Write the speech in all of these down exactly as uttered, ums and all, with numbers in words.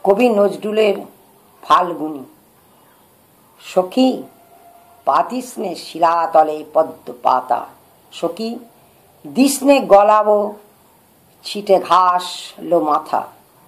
কবি নজরুলের ফাল্গুনী। সখী পাতিস্নে শিলাতলে পদ্ম পাতা, সখী দিস্নে গলাবো ছিটে ঘাস লো মাথা।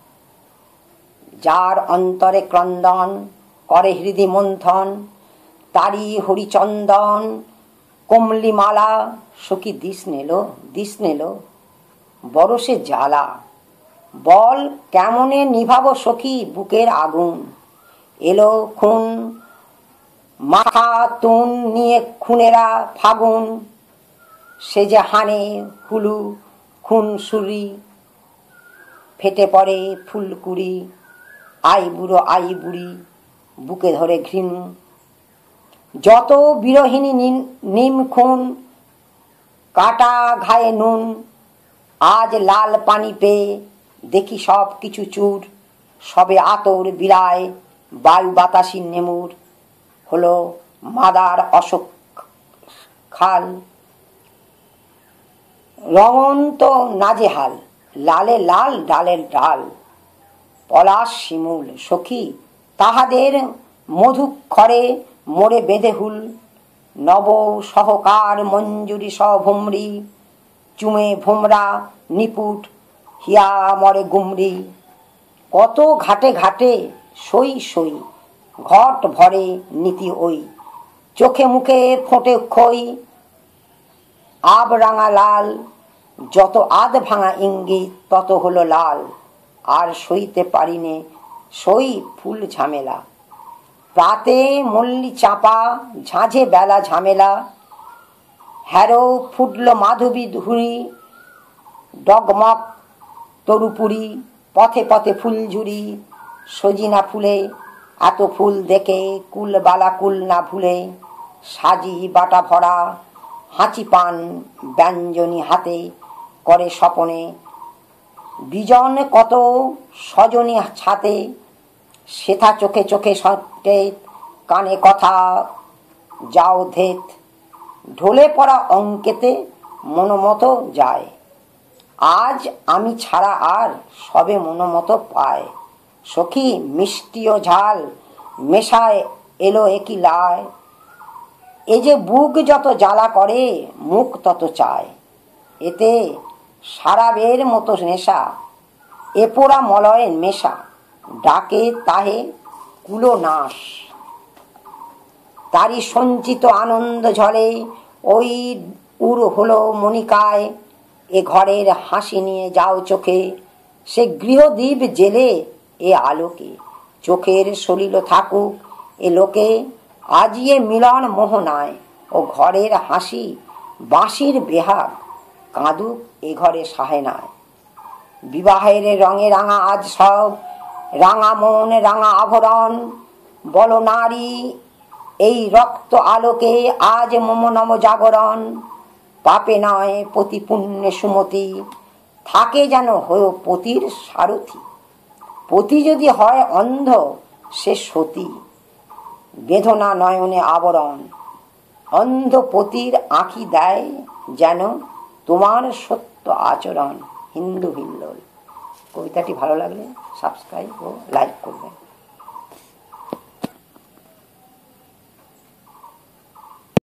যার অন্তরে ক্রন্দন করে হৃদি মন্থন, তারি হরিচন্দন কমলি মালা। সখী দিস নেলো দিস নেলো বরসে জ্বালা। বল কেমনে নিভাবো সখী বুকের আগুন। এলো খুন মাখা তুন নিয়ে খুনেরা ফাগুন। সে যে হানে হুলু খুন সুরি, ফেটে পড়ে ফুলকুড়ি। আই বুড়ো আই বুড়ি বুকে ধরে ঘৃণ। যত বিরহিণী নিম খুন, কাটা ঘায়ে নুন। আজ লাল পানি পেয়ে দেখি সব কিছু চুর। সবে আতর বিরায় বায়ু বাতাসী নেমুর। হলো মাদার অশোক খাল, রঙন্ত নাজেহাল। লালে লাল ডালের ডাল, পলাশ শিমুল। সখী তাহাদের মধুক্ষরে মোড়ে বেঁধে হুল। নব সহকার মঞ্জুরি সভুমরি, চুমে ভুমরা নিপুট হিয়া মরে গুমরি। কত ঘাটে ঘাটে সই সই ঘট ভরে নীতি ওই। চোখে মুখে ফোঁটে খই আব রাঙা লাল। যত আধ ভাঙা ইঙ্গিত তত হলো লাল। আর সইতে পারিনে সই ফুল ঝামেলা। প্রাতে মল্লি চাপা ঝাঁঝে বেলা ঝামেলা। হ্যারো ফুটলো মাধবী ধুরি, ডগমগ তরুপুরি। পথে পথে ফুলঝুরি সজিনা ফুলে। এত ফুল দেখে কুল বালা কুল না ভুলে। সাজি বাটা ভরা হাঁচি পান ব্যঞ্জনী হাতে করে স্বপনে। বিজন কত সজনী ছাতে, সেথা চোখে চোখে সঙ্কেত কানে কথা যাও ধেত। ঢলে পড়া অঙ্কেতে মনোমতো যায়। আজ আমি ছাড়া আর সবে মনোমতো পায়। সখী মিষ্টি ও ঝাল মেশায় এলো একই লায়। এ যে বুক যত জ্বালা করে মুখ তত চায়। এতে সারাবের মতো নেশা, এ পোড়া মলয়ের মেশা। ডাকে তাহে কুলো নাশ, তারই সঞ্চিত আনন্দ ঝলে ওই উর হলো মনিকায়। এ ঘরের হাসি নিয়ে যাও চোখে, সে গৃহদীপ জেলে এ আলোকে। চোখের সলিল থাকুক এ লোকে, আজিয়ে মিলন মোহনায়। ও ঘরের হাসি বাঁশির বেহাগ, কাঁদুক এ ঘরে সাহেনায়। বিবাহের রঙে রাঙা আজ সব, রাঙা মন রাঙা আভরণ। বল নারী এই রক্ত আলোকে আজ মম নম জাগরণ। পাপে নয় পতি পুণ্যে সুমতি, থাকে যেন হয়ে পতির সারথি। পতি যদি হয় অন্ধ সে সতী, বেদনা নয়নে আবরণ। অন্ধ পতির আঁখি দেয় যেন তোমার সত্য আচরণ। হিন্দু হিল্লোল। কবিতাটি ভালো লাগলে সাবস্ক্রাইব ও লাইক করবেন।